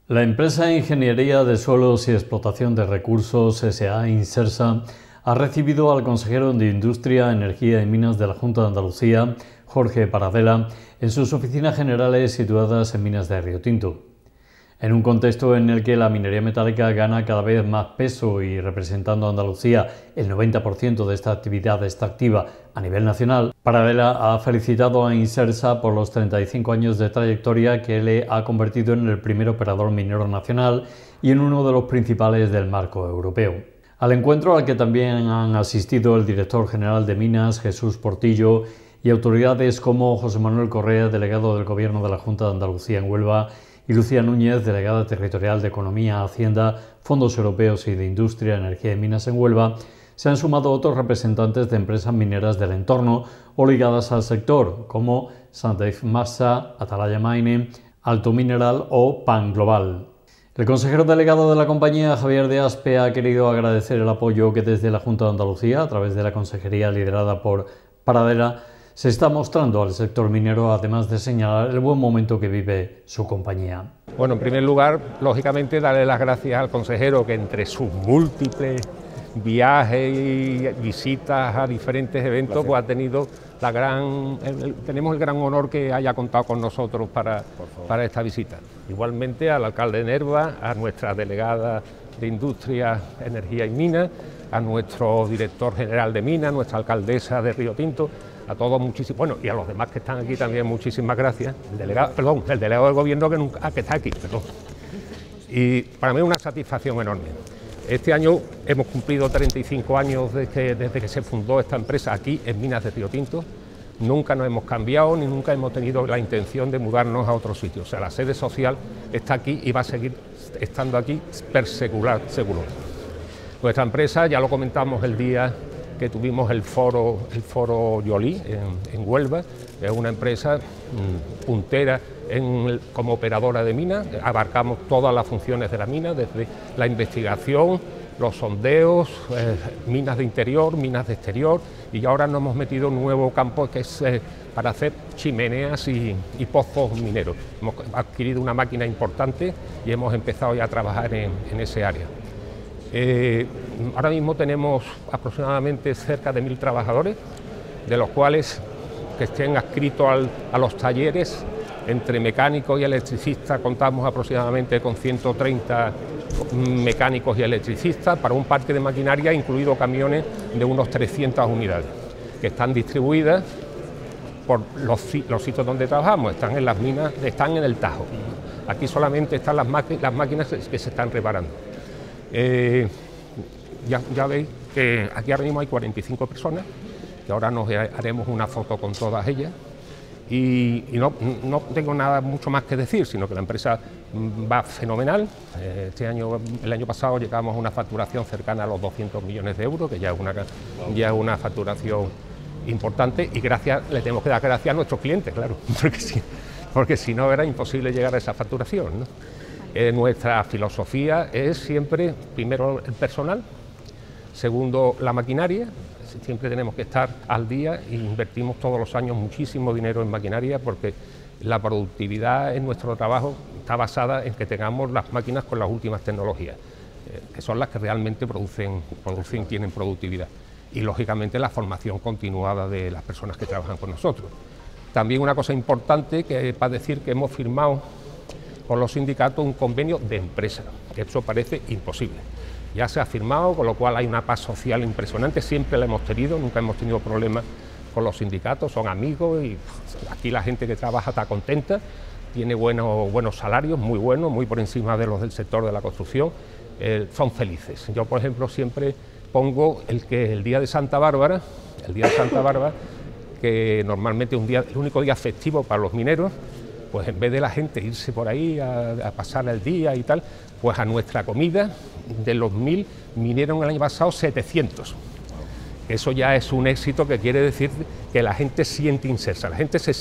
La empresa de Ingeniería de Suelos y Explotación de Recursos S.A. Insersa ha recibido al consejero de Industria, Energía y Minas de la Junta de Andalucía, Jorge Paradela, en sus oficinas generales situadas en Minas de Riotinto. En un contexto en el que la minería metálica gana cada vez más peso y representando a Andalucía el 90% de esta actividad extractiva a nivel nacional, Paradela ha felicitado a Insersa por los 35 años de trayectoria que le ha convertido en el primer operador minero nacional y en uno de los principales del marco europeo. Al encuentro al que también han asistido el director general de Minas, Jesús Portillo, y autoridades como José Manuel Correa, delegado del Gobierno de la Junta de Andalucía en Huelva, y Lucía Núñez, delegada territorial de Economía, Hacienda, Fondos Europeos y de Industria, Energía y Minas en Huelva, se han sumado otros representantes de empresas mineras del entorno o ligadas al sector, como Sandef Massa, Atalaya Mining, Alto Mineral o Pan Global. El consejero delegado de la compañía, Javier de Aspe, ha querido agradecer el apoyo que desde la Junta de Andalucía, a través de la consejería liderada por Paradela, se está mostrando al sector minero, además de señalar el buen momento que vive su compañía. Bueno, en primer lugar, lógicamente, darle las gracias al consejero que entre sus múltiples viajes y visitas a diferentes eventos, pues ha tenido tenemos el gran honor que haya contado con nosotros para esta visita. Igualmente al alcalde de Nerva, a nuestra delegada de Industria, Energía y Minas, a nuestro director general de Minas, nuestra alcaldesa de Riotinto, a todos muchísimas, bueno, y a los demás que están aquí también muchísimas gracias. El delegado del gobierno que está aquí, perdón. Y para mí es una satisfacción enorme. Este año hemos cumplido 35 años desde que se fundó esta empresa aquí en Minas de Riotinto. Nunca nos hemos cambiado ni nunca hemos tenido la intención de mudarnos a otro sitio. O sea, la sede social está aquí y va a seguir estando aquí seguro. Nuestra empresa, ya lo comentamos el día que tuvimos el foro Yolí en Huelva, es una empresa puntera como operadora de minas. Abarcamos todas las funciones de la mina, desde la investigación, los sondeos, minas de interior, minas de exterior, y ahora nos hemos metido en un nuevo campo que es para hacer chimeneas y pozos mineros. Hemos adquirido una máquina importante y hemos empezado ya a trabajar en ese área. Ahora mismo tenemos aproximadamente cerca de 1000 trabajadores, de los cuales que estén adscritos a los talleres, entre mecánicos y electricistas contamos aproximadamente con 130 mecánicos y electricistas para un parque de maquinaria, incluido camiones de unos 300 unidades, que están distribuidas por los sitios donde trabajamos. Están en las minas, están en el Tajo. Aquí solamente están las máquinas que se están reparando. Ya veis que aquí ahora mismo hay 45 personas, que ahora nos haremos una foto con todas ellas, y no tengo nada mucho más que decir, sino que la empresa va fenomenal. El año pasado llegamos a una facturación cercana a los 200 millones de euros, que ya es una facturación importante, y le tenemos que dar gracias a nuestros clientes, claro, porque si no era imposible llegar a esa facturación, ¿no? Nuestra filosofía es siempre, primero, el personal, segundo, la maquinaria. Siempre tenemos que estar al día e invertimos todos los años muchísimo dinero en maquinaria, porque la productividad en nuestro trabajo está basada en que tengamos las máquinas con las últimas tecnologías, que son las que realmente tienen productividad. Y lógicamente la formación continuada de las personas que trabajan con nosotros. También una cosa importante que para decir que hemos firmado con los sindicatos un convenio de empresa, que eso parece imposible. Ya se ha firmado, con lo cual hay una paz social impresionante, siempre la hemos tenido, nunca hemos tenido problemas con los sindicatos, son amigos y aquí la gente que trabaja está contenta, tiene buenos salarios, muy buenos, muy por encima de los del sector de la construcción, son felices. Yo, por ejemplo, siempre pongo el día de Santa Bárbara, que normalmente es el único día festivo para los mineros, pues en vez de la gente irse por ahí a pasar el día y tal, pues a nuestra comida, de los 1000, vinieron el año pasado 700. Eso ya es un éxito, que quiere decir que la gente se siente insersa,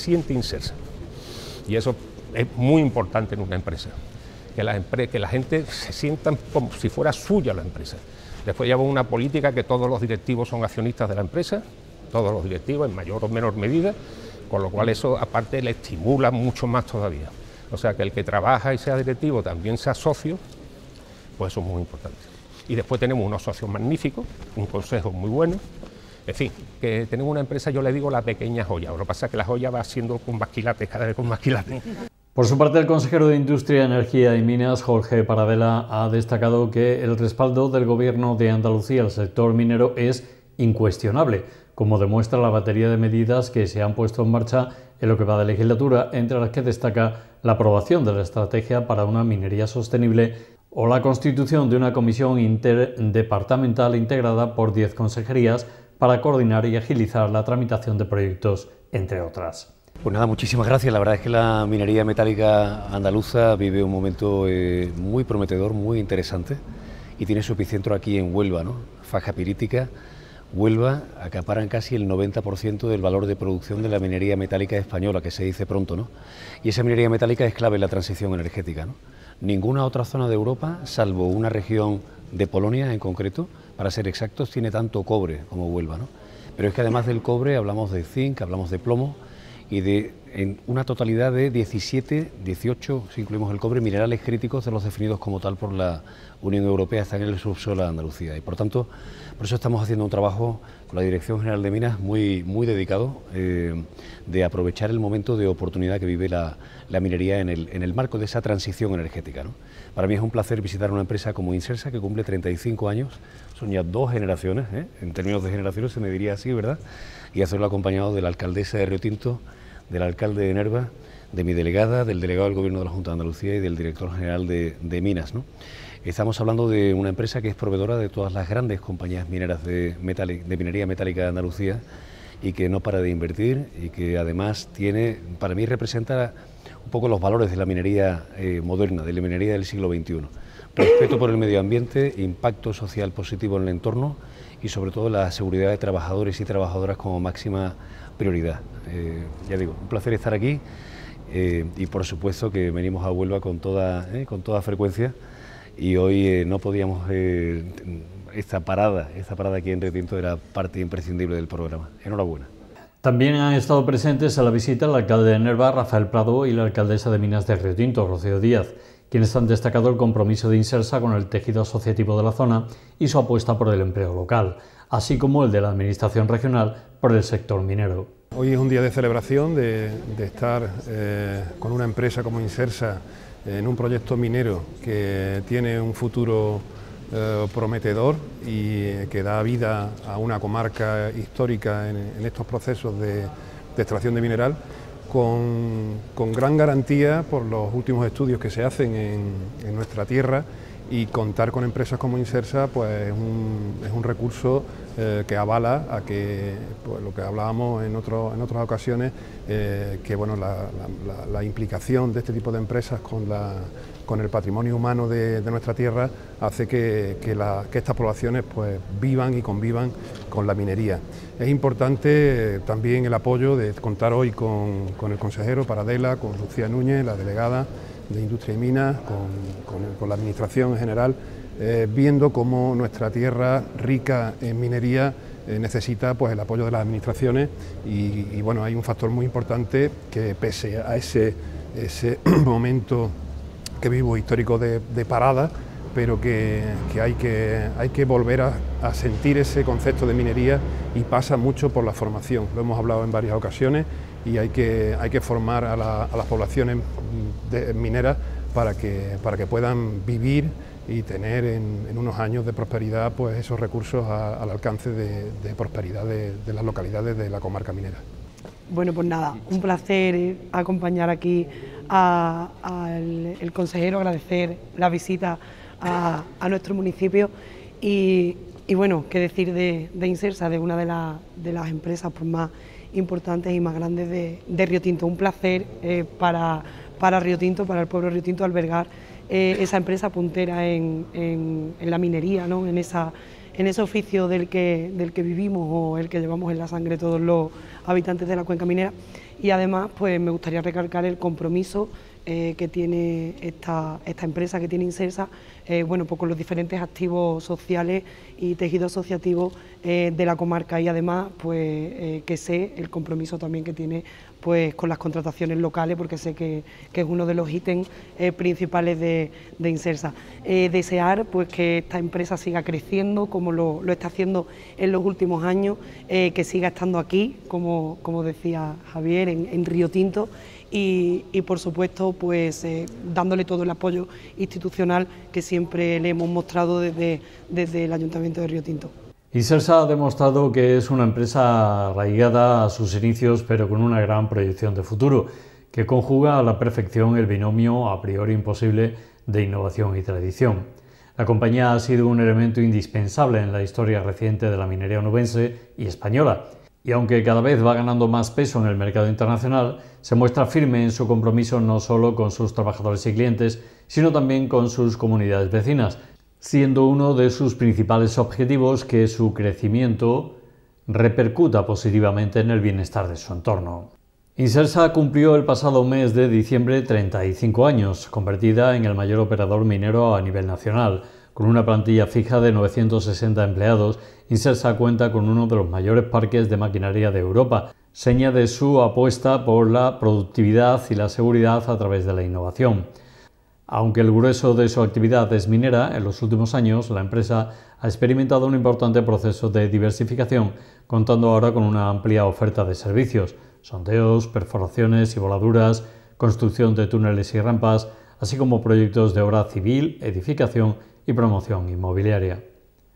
y eso es muy importante en una empresa, que la gente se sienta como si fuera suya la empresa. Después llevamos una política que todos los directivos son accionistas de la empresa, todos los directivos en mayor o menor medida, con lo cual eso aparte le estimula mucho más todavía. O sea, que el que trabaja y sea directivo también sea socio, pues eso es muy importante. Y después tenemos unos socios magníficos, un consejo muy bueno. En fin, que tenemos una empresa, yo le digo la pequeña joya. Lo que pasa es que la joya va siendo con más quilates, cada vez con más quilates. Por su parte, el consejero de Industria, Energía y Minas, Jorge Paradela, ha destacado que el respaldo del Gobierno de Andalucía al sector minero es incuestionable, como demuestra la batería de medidas que se han puesto en marcha en lo que va de legislatura, entre las que destaca la aprobación de la estrategia para una minería sostenible o la constitución de una comisión interdepartamental integrada por 10 consejerías para coordinar y agilizar la tramitación de proyectos, entre otras. Pues nada, muchísimas gracias. La verdad es que la minería metálica andaluza vive un momento muy prometedor, muy interesante, y tiene su epicentro aquí en Huelva, ¿no? Faja pirítica, Huelva, acaparan casi el 90% del valor de producción de la minería metálica española, que se dice pronto, ¿no? Y esa minería metálica es clave en la transición energética, ¿no? Ninguna otra zona de Europa, salvo una región de Polonia en concreto, para ser exactos, tiene tanto cobre como Huelva, ¿no? Pero es que además del cobre hablamos de zinc, hablamos de plomo, y en una totalidad de 18, si incluimos el cobre, minerales críticos de los definidos como tal por la Unión Europea, están en el subsuelo de Andalucía. Y por tanto, por eso estamos haciendo un trabajo con la Dirección General de Minas muy dedicado, de aprovechar el momento de oportunidad que vive la minería en el marco de esa transición energética, ¿no? Para mí es un placer visitar una empresa como Insersa, que cumple 35 años, son ya 2 generaciones, en términos de generaciones se me diría así, ¿verdad? Y hacerlo acompañado de la alcaldesa de Río Tinto, del alcalde de Nerva, de mi delegada, del delegado del Gobierno de la Junta de Andalucía y del director general de Minas, ¿no? Estamos hablando de una empresa que es proveedora de todas las grandes compañías mineras de minería metálica de Andalucía, y que no para de invertir, y que además para mí representa un poco los valores de la minería moderna, de la minería del siglo XXI. Respeto por el medio ambiente, impacto social positivo en el entorno y sobre todo la seguridad de trabajadores y trabajadoras como máxima prioridad. Ya digo, un placer estar aquí, y por supuesto que venimos a Huelva con toda frecuencia, y hoy no podíamos, esta parada aquí en Río Tinto era parte imprescindible del programa. Enhorabuena. También han estado presentes en la visita el alcalde de Nerva, Rafael Prado, y la alcaldesa de Minas de Río Tinto, Rocío Díaz, quienes han destacado el compromiso de Insersa con el tejido asociativo de la zona y su apuesta por el empleo local, así como el de la Administración regional por el sector minero. Hoy es un día de celebración, de estar con una empresa como Insersa en un proyecto minero que tiene un futuro prometedor y que da vida a una comarca histórica en estos procesos de extracción de mineral, con gran garantía por los últimos estudios que se hacen en nuestra tierra, y contar con empresas como Insersa pues es un recurso que avala a que, pues, lo que hablábamos en otras ocasiones, que bueno, la implicación de este tipo de empresas con el patrimonio humano de nuestra tierra hace que estas poblaciones pues vivan y convivan con la minería. Es importante también el apoyo de contar hoy con el consejero Paradela, con Lucía Núñez, la delegada de Industria y Minas, con la Administración en general, viendo cómo nuestra tierra rica en minería necesita pues el apoyo de las administraciones, y bueno, hay un factor muy importante que, pese a ese momento que vivo histórico de parada, pero que hay que volver a sentir ese concepto de minería, y pasa mucho por la formación. Lo hemos hablado en varias ocasiones, y hay que formar a las poblaciones mineras para que puedan vivir y tener en unos años de prosperidad pues esos recursos al alcance de prosperidad de las localidades de la comarca minera. Bueno, pues nada, un placer acompañar aquí al consejero, agradecer la visita a nuestro municipio, y bueno, qué decir de Insersa, de una de las empresas pues más importantes y más grandes de Río Tinto. Un placer para Río Tinto, para el pueblo de Río Tinto, albergar esa empresa puntera en la minería, ¿no? en ese oficio del que vivimos, o el que llevamos en la sangre todos los habitantes de la cuenca minera. Y además pues me gustaría recalcar el compromiso que tiene esta empresa, que tiene Insersa, bueno, pues con los diferentes activos sociales y tejido asociativo de la comarca, y además pues que sé el compromiso también que tiene pues con las contrataciones locales, porque sé que es uno de los ítems principales de Insersa. Desear pues que esta empresa siga creciendo como lo está haciendo en los últimos años, que siga estando aquí, como decía Javier, en Río Tinto, y por supuesto pues dándole todo el apoyo institucional que siempre le hemos mostrado desde el Ayuntamiento de Río Tinto. Insersa ha demostrado que es una empresa arraigada a sus inicios, pero con una gran proyección de futuro, que conjuga a la perfección el binomio a priori imposible de innovación y tradición. La compañía ha sido un elemento indispensable en la historia reciente de la minería onubense y española, y aunque cada vez va ganando más peso en el mercado internacional, se muestra firme en su compromiso no solo con sus trabajadores y clientes, sino también con sus comunidades vecinas, siendo uno de sus principales objetivos que su crecimiento repercuta positivamente en el bienestar de su entorno. Insersa cumplió el pasado mes de diciembre 35 años, convertida en el mayor operador minero a nivel nacional. Con una plantilla fija de 960 empleados, Insersa cuenta con uno de los mayores parques de maquinaria de Europa, seña de su apuesta por la productividad y la seguridad a través de la innovación. Aunque el grueso de su actividad es minera, en los últimos años la empresa ha experimentado un importante proceso de diversificación, contando ahora con una amplia oferta de servicios, sondeos, perforaciones y voladuras, construcción de túneles y rampas, así como proyectos de obra civil, edificación y promoción inmobiliaria.